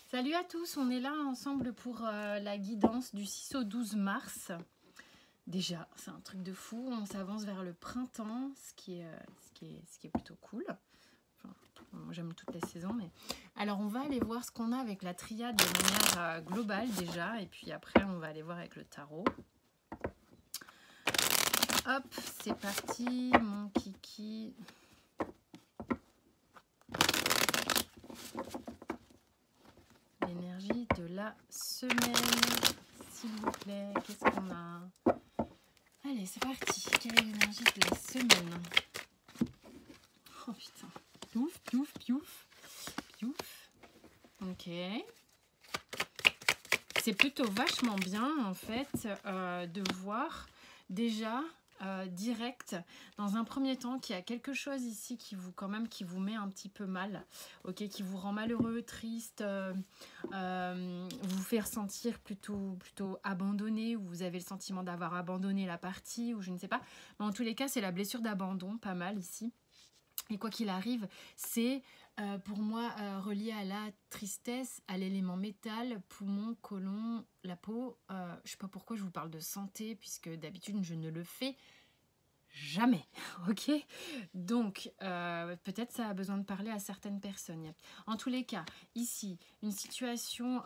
Salut à tous, on est là ensemble pour la guidance du 6 au 12 mars. Déjà, c'est un truc de fou, on s'avance vers le printemps, ce qui est plutôt cool. Enfin, moi j'aime toutes les saisons, mais... Alors on va aller voir ce qu'on a avec la triade de manière globale déjà, et puis après on va aller voir avec le tarot. Hop, c'est parti, mon kiki. L'énergie de la semaine, s'il vous plaît, qu'est-ce qu'on a? Allez, c'est parti. Quelle est l'énergie de la semaine? Oh putain. Piouf, piouf, piouf. Piouf. Ok. C'est plutôt vachement bien, en fait, de voir déjà direct, dans un premier temps, qu'il y a quelque chose ici qui vous, quand même, qui vous met un petit peu mal, ok, qui vous rend malheureux, triste, vous fait ressentir plutôt abandonné, ou vous avez le sentiment d'avoir abandonné la partie, ou je ne sais pas. Mais en tous les cas, c'est la blessure d'abandon, pas mal ici. Et quoi qu'il arrive, c'est pour moi relié à la tristesse, à l'élément métal, poumon, côlon, la peau. Je ne sais pas pourquoi je vous parle de santé, puisque d'habitude je ne le fais jamais. Ok, donc peut-être ça a besoin de parler à certaines personnes. En tous les cas, ici, une situation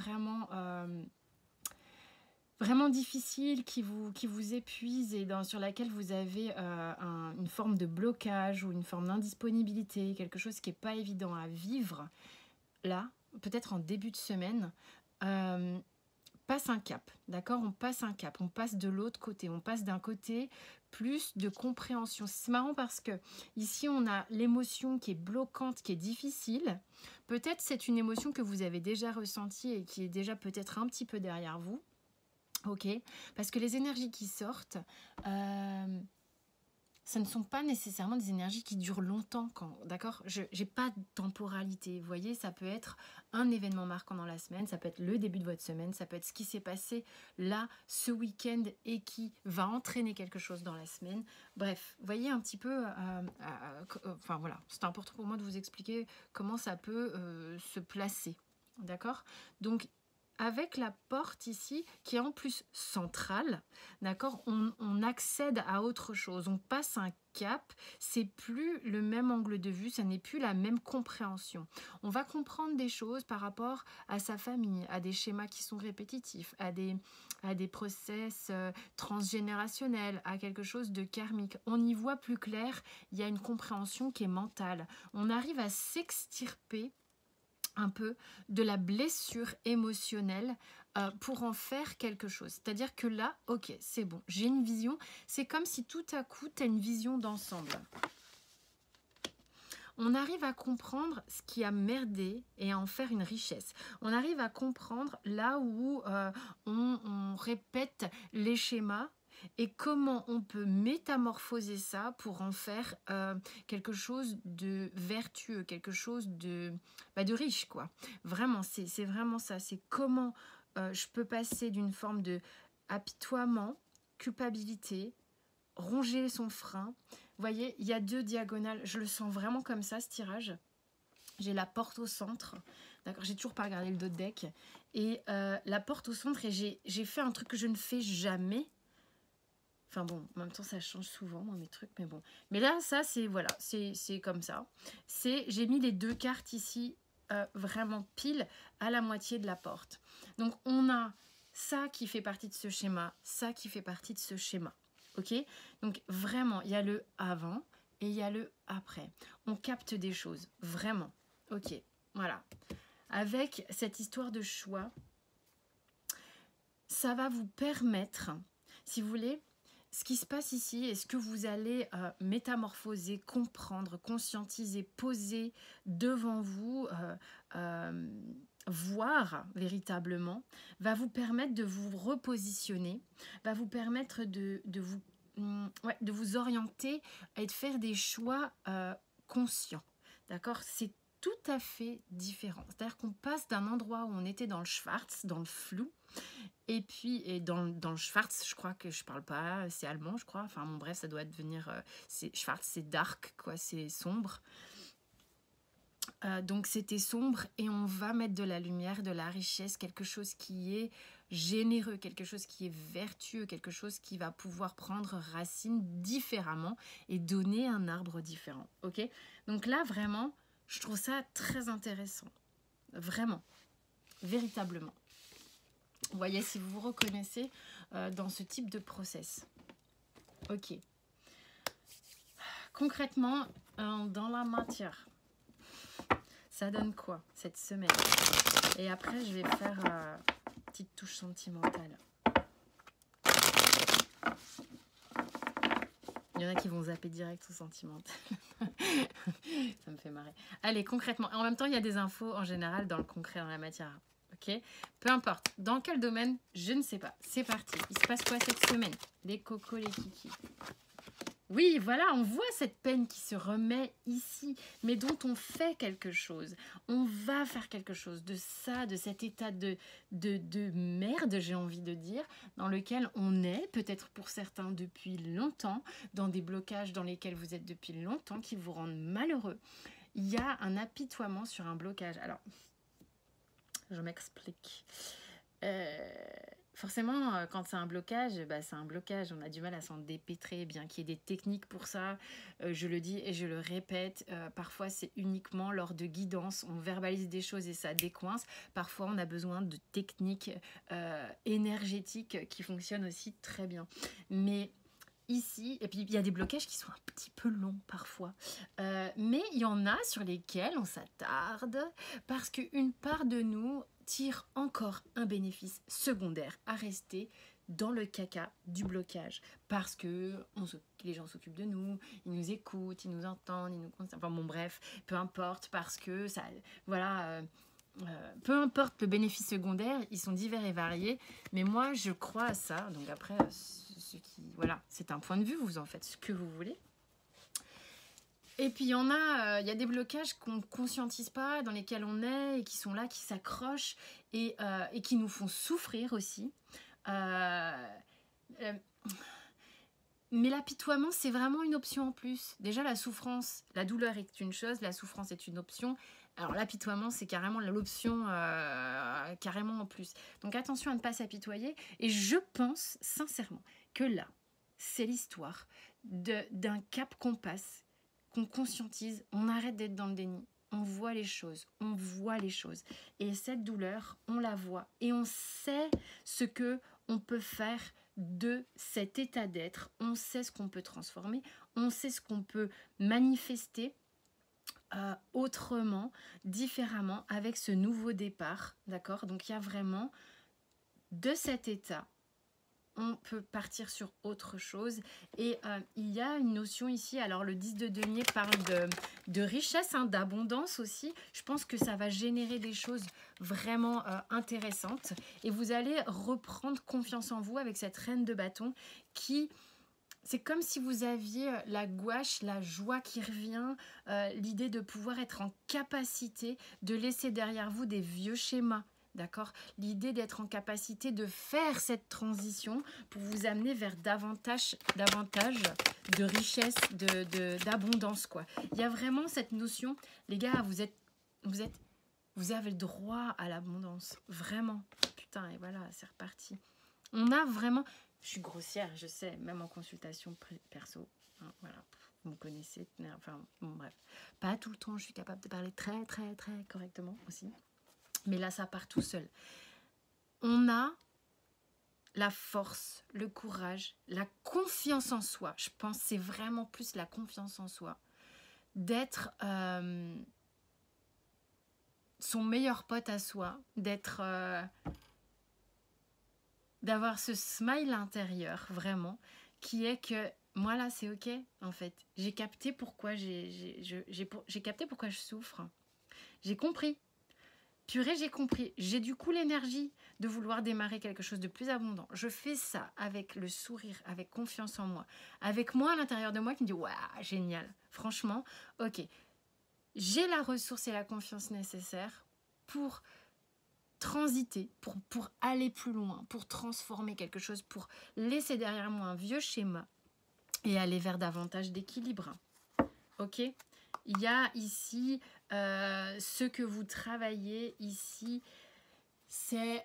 vraiment difficile, qui vous épuise et sur laquelle vous avez une forme de blocage ou une forme d'indisponibilité, quelque chose qui n'est pas évident à vivre, là, peut-être en début de semaine, passe un cap, d'accord? On passe un cap, on passe de l'autre côté, on passe d'un côté plus de compréhension. C'est marrant parce que ici, on a l'émotion qui est bloquante, qui est difficile. Peut-être c'est une émotion que vous avez déjà ressentie et qui est déjà peut-être un petit peu derrière vous. Ok, parce que les énergies qui sortent, ça ne sont pas nécessairement des énergies qui durent longtemps, d'accord? Je n'ai pas de temporalité, vous voyez, ça peut être un événement marquant dans la semaine, ça peut être le début de votre semaine, ça peut être ce qui s'est passé là, ce week-end, et qui va entraîner quelque chose dans la semaine. Bref, vous voyez un petit peu, enfin voilà, c'est important pour moi de vous expliquer comment ça peut se placer, d'accord? Donc, avec la porte ici, qui est en plus centrale, d'accord, on accède à autre chose, on passe un cap, c'est plus le même angle de vue, ça n'est plus la même compréhension. On va comprendre des choses par rapport à sa famille, à des schémas qui sont répétitifs, à des process transgénérationnels, à quelque chose de karmique. On y voit plus clair, il y a une compréhension qui est mentale. On arrive à s'extirper un peu de la blessure émotionnelle pour en faire quelque chose. C'est-à-dire que là, ok, c'est bon, j'ai une vision. C'est comme si tout à coup, tu as une vision d'ensemble. On arrive à comprendre ce qui a merdé et à en faire une richesse. On arrive à comprendre là où on répète les schémas et comment on peut métamorphoser ça pour en faire quelque chose de vertueux, quelque chose de riche, quoi. Vraiment, c'est vraiment ça. C'est comment je peux passer d'une forme de apitoiement, culpabilité, ronger son frein. Vous voyez, il y a deux diagonales. Je le sens vraiment comme ça, ce tirage. J'ai la porte au centre. D'accord, j'ai toujours pas regardé le dos de deck. Et la porte au centre, et j'ai fait un truc que je ne fais jamais. Enfin bon, en même temps, ça change souvent, moi, mes trucs, mais bon. Mais là, ça, c'est, voilà, c'est comme ça. J'ai mis les deux cartes ici, vraiment pile à la moitié de la porte. Donc, on a ça qui fait partie de ce schéma, ça qui fait partie de ce schéma. Ok? Donc, vraiment, il y a le avant et il y a le après. On capte des choses, vraiment. Ok, voilà. Avec cette histoire de choix, ça va vous permettre, si vous voulez, ce qui se passe ici et ce que vous allez métamorphoser, comprendre, conscientiser, poser devant vous, voir véritablement, va vous permettre de vous repositionner, va vous permettre de vous orienter et de faire des choix conscients. D'accord? C'est tout à fait différent. C'est-à-dire qu'on passe d'un endroit où on était dans le schwarz, dans le flou, et puis dans le Schwarz, je crois que je parle pas, c'est allemand, je crois. Enfin, bon, bref, ça doit devenir. Schwarz, c'est dark, quoi, c'est sombre. Donc c'était sombre et on va mettre de la lumière, de la richesse, quelque chose qui est généreux, quelque chose qui est vertueux, quelque chose qui va pouvoir prendre racine différemment et donner un arbre différent. Ok? Donc là vraiment, je trouve ça très intéressant. Vraiment, véritablement. Vous voyez si vous vous reconnaissez dans ce type de process. Ok. Concrètement, dans la matière, ça donne quoi cette semaine? Et après, je vais faire une petite touche sentimentale. Il y en a qui vont zapper direct au sentimental. Ça me fait marrer. Allez, concrètement. En même temps, il y a des infos en général dans le concret, dans la matière. Ok? Peu importe. Dans quel domaine, je ne sais pas. C'est parti. Il se passe quoi cette semaine? Les cocos, les kikis. Oui, voilà, on voit cette peine qui se remet ici, mais dont on fait quelque chose. On va faire quelque chose de ça, de cet état de merde, j'ai envie de dire, dans lequel on est, peut-être pour certains depuis longtemps, dans des blocages dans lesquels vous êtes depuis longtemps, qui vous rendent malheureux. Il y a un apitoiement sur un blocage. Alors, je m'explique. Forcément, quand c'est un blocage, bah, c'est un blocage. On a du mal à s'en dépêtrer, bien qu'il y ait des techniques pour ça. Je le dis et je le répète. Parfois, c'est uniquement lors de guidance. On verbalise des choses et ça décoince. Parfois, on a besoin de techniques énergétiques qui fonctionnent aussi très bien. Mais ici, et puis il y a des blocages qui sont un petit peu longs parfois. Mais il y en a sur lesquels on s'attarde parce qu'une part de nous tire encore un bénéfice secondaire à rester dans le caca du blocage parce que les gens s'occupent de nous, ils nous écoutent, ils nous entendent, ils nous enfin bon bref, peu importe parce que ça voilà peu importe le bénéfice secondaire, ils sont divers et variés, mais moi je crois à ça. Donc après voilà, c'est un point de vue, vous en faites ce que vous voulez. Et puis il y a des blocages qu'on ne conscientise pas, dans lesquels on est, et qui sont là, qui s'accrochent, et qui nous font souffrir aussi. Mais l'apitoiement, c'est vraiment une option en plus. Déjà, la souffrance, la douleur est une chose, la souffrance est une option. Alors l'apitoiement, c'est carrément l'option carrément en plus. Donc attention à ne pas s'apitoyer. Et je pense sincèrement que là, c'est l'histoire d'un cap qu'on passe, qu'on conscientise, on arrête d'être dans le déni. On voit les choses, Et cette douleur, on la voit. Et on sait ce que on peut faire de cet état d'être. On sait ce qu'on peut transformer. On sait ce qu'on peut manifester autrement, différemment, avec ce nouveau départ. D'accord? Donc il y a vraiment de cet état, on peut partir sur autre chose. Et il y a une notion ici, alors le 10 de denier parle de richesse, d'abondance aussi. Je pense que ça va générer des choses vraiment intéressantes. Et vous allez reprendre confiance en vous avec cette reine de bâton qui... C'est comme si vous aviez la gouache, la joie qui revient, l'idée de pouvoir être en capacité de laisser derrière vous des vieux schémas. D'accord? L'idée d'être en capacité de faire cette transition pour vous amener vers davantage de richesse, d'abondance, quoi. Il y a vraiment cette notion, les gars, vous avez le droit à l'abondance. Vraiment. Putain, et voilà, c'est reparti. On a vraiment... Je suis grossière, je sais, même en consultation perso. Hein, voilà, vous me connaissez. Enfin, bon, bref. Pas tout le temps, je suis capable de parler très, très, très correctement aussi. Mais là, ça part tout seul. On a la force, le courage, la confiance en soi. Je pense que c'est vraiment plus la confiance en soi. D'être son meilleur pote à soi. D'avoir ce smile intérieur, vraiment, qui est que moi, là, c'est OK, en fait. J'ai capté pourquoi j'ai capté pourquoi je souffre. J'ai compris. Purée, j'ai compris. J'ai du coup l'énergie de vouloir démarrer quelque chose de plus abondant. Je fais ça avec le sourire, avec confiance en moi. Avec moi à l'intérieur de moi qui me dit « Waouh, génial !» Franchement, ok. J'ai la ressource et la confiance nécessaire pour transiter, pour aller plus loin, pour transformer quelque chose, pour laisser derrière moi un vieux schéma et aller vers davantage d'équilibre. Ok ? Il y a ici Ce que vous travaillez ici, c'est...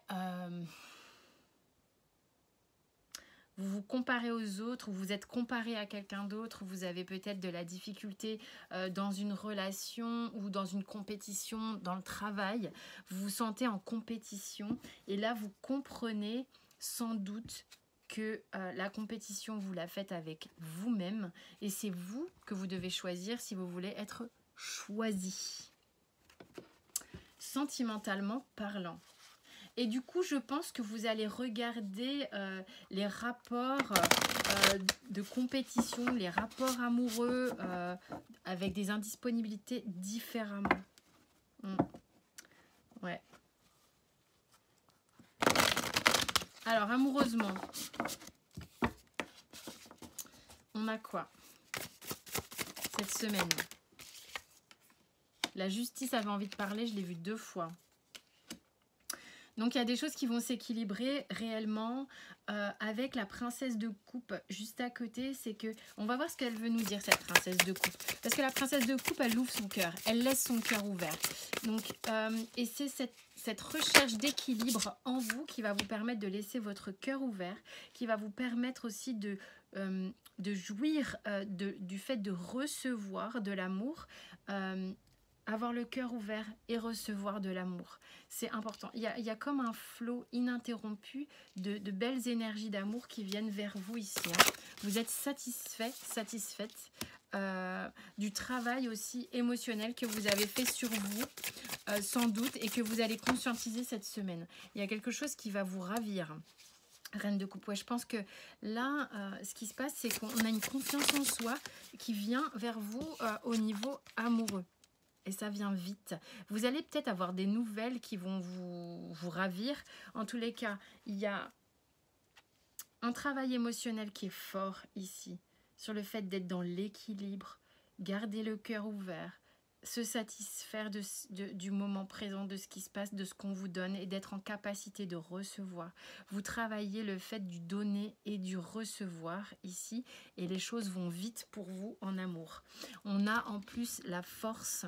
vous vous comparez aux autres, vous êtes comparé à quelqu'un d'autre, vous avez peut-être de la difficulté dans une relation ou dans une compétition dans le travail, vous vous sentez en compétition et là vous comprenez sans doute que la compétition vous la faites avec vous-même et c'est vous que vous devez choisir si vous voulez être choisi, sentimentalement parlant. Et du coup, je pense que vous allez regarder les rapports de compétition, les rapports amoureux avec des indisponibilités différemment. Ouais. Alors, amoureusement, on a quoi cette semaine? La justice avait envie de parler, je l'ai vu 2 fois. Donc, il y a des choses qui vont s'équilibrer réellement avec la princesse de coupe juste à côté. C'est que, on va voir ce qu'elle veut nous dire, cette princesse de coupe. Parce que la princesse de coupe, elle ouvre son cœur. Elle laisse son cœur ouvert. Donc, et c'est cette recherche d'équilibre en vous qui va vous permettre de laisser votre cœur ouvert, qui va vous permettre aussi de jouir du fait de recevoir de l'amour. Avoir le cœur ouvert et recevoir de l'amour. C'est important. Il y a comme un flot ininterrompu de belles énergies d'amour qui viennent vers vous ici. Hein. Vous êtes satisfaite du travail aussi émotionnel que vous avez fait sur vous, sans doute, et que vous allez conscientiser cette semaine. Il y a quelque chose qui va vous ravir. Reine de coupe, ouais, je pense que là, ce qui se passe, c'est qu'on a une confiance en soi qui vient vers vous au niveau amoureux. Et ça vient vite. Vous allez peut-être avoir des nouvelles qui vont vous ravir. En tous les cas, il y a un travail émotionnel qui est fort ici. Sur le fait d'être dans l'équilibre, garder le cœur ouvert, se satisfaire du moment présent, de ce qui se passe, de ce qu'on vous donne et d'être en capacité de recevoir. Vous travaillez le fait du donner et du recevoir ici et les choses vont vite pour vous en amour. On a en plus la force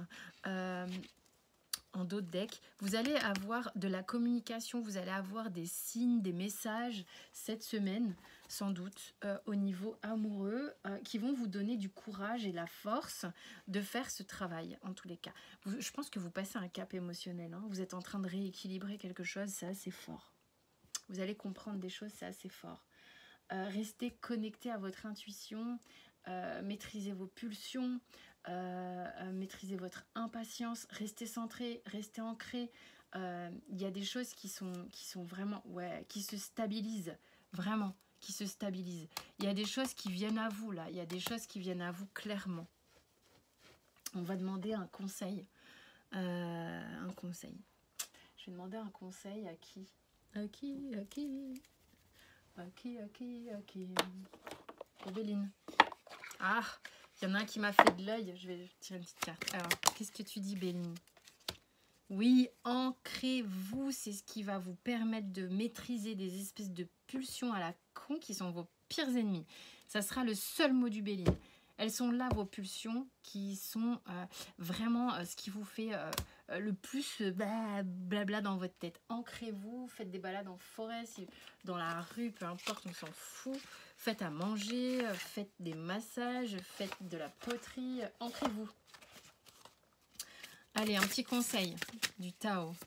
en dos de deck. Vous allez avoir de la communication, vous allez avoir des signes, des messages cette semaine sans doute au niveau amoureux qui vont vous donner du courage et la force de faire ce travail en tous les cas. Je pense que vous passez un cap émotionnel, hein. Vous êtes en train de rééquilibrer quelque chose, c'est assez fort. Vous allez comprendre des choses, c'est assez fort. Restez connecté à votre intuition, maîtrisez vos pulsions, maîtrisez votre impatience, restez centré, restez ancré. Il y a des choses qui sont vraiment, ouais, qui se stabilisent, vraiment. Qui se stabilise. Il y a des choses qui viennent à vous là, il y a des choses qui viennent à vous clairement. On va demander un conseil. Un conseil. Je vais demander un conseil à qui? À qui? À qui? À qui? À qui? À qui? Béline. Ah, il y en a un qui m'a fait de l'œil. Je vais tirer une petite carte. Alors, qu'est-ce que tu dis, Béline? Oui, ancrez-vous, c'est ce qui va vous permettre de maîtriser des espèces de pulsions à la con qui sont vos pires ennemis. Ça sera le seul mot du Béline. Elles sont là, vos pulsions, qui sont vraiment ce qui vous fait le plus blabla dans votre tête. Ancrez-vous, faites des balades en forêt, dans la rue, peu importe, on s'en fout. Faites à manger, faites des massages, faites de la poterie, ancrez-vous. Allez, un petit conseil du Tao.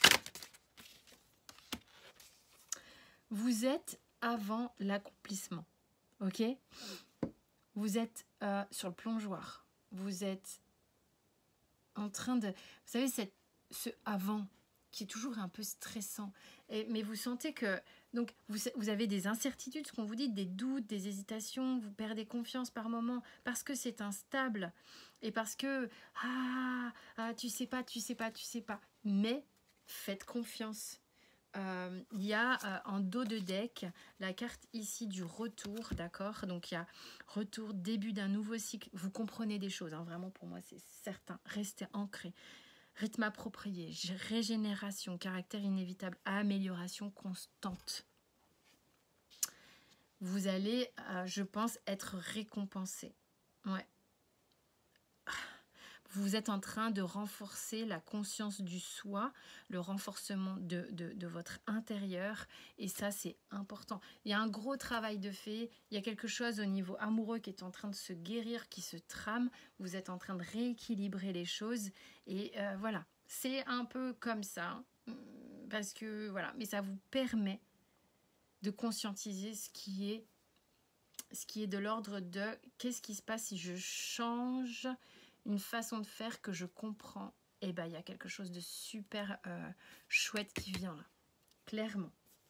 Vous êtes avant l'accomplissement, ok? Vous êtes sur le plongeoir. Vous êtes en train de... Vous savez, ce avant qui est toujours un peu stressant. Mais vous sentez que... Donc, vous avez des incertitudes, ce qu'on vous dit, des doutes, des hésitations, vous perdez confiance par moment parce que c'est instable et parce que tu sais pas. Mais faites confiance. Il y a en dos de deck la carte ici du retour, d'accord? Donc il y a retour, début d'un nouveau cycle. Vous comprenez des choses, hein, vraiment pour moi c'est certain. Restez ancré. Rythme approprié, régénération, caractère inévitable, amélioration constante. Vous allez, je pense, être récompensé. Ouais. vous êtes en train de renforcer la conscience du soi, le renforcement de votre intérieur. Et ça, c'est important. Il y a un gros travail de fait. Il y a quelque chose au niveau amoureux qui est en train de se guérir, qui se trame. Vous êtes en train de rééquilibrer les choses. Et voilà, c'est un peu comme ça. Parce que voilà, mais ça vous permet de conscientiser ce qui est de l'ordre de qu'est-ce qui se passe si je change une façon de faire que je comprends. Et bien, il y a quelque chose de super chouette qui vient là, clairement.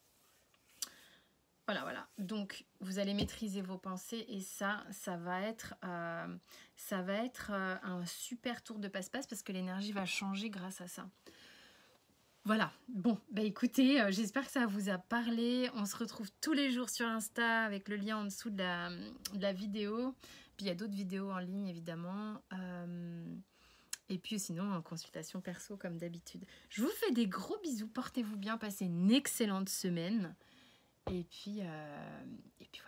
Voilà. Donc, vous allez maîtriser vos pensées et ça va être un super tour de passe-passe parce que l'énergie va changer grâce à ça. Voilà, bon, bah écoutez, j'espère que ça vous a parlé. On se retrouve tous les jours sur Insta avec le lien en dessous de la vidéo. Puis il y a d'autres vidéos en ligne, évidemment. Et puis sinon, en consultation perso, comme d'habitude. Je vous fais des gros bisous. Portez-vous bien, passez une excellente semaine. Et puis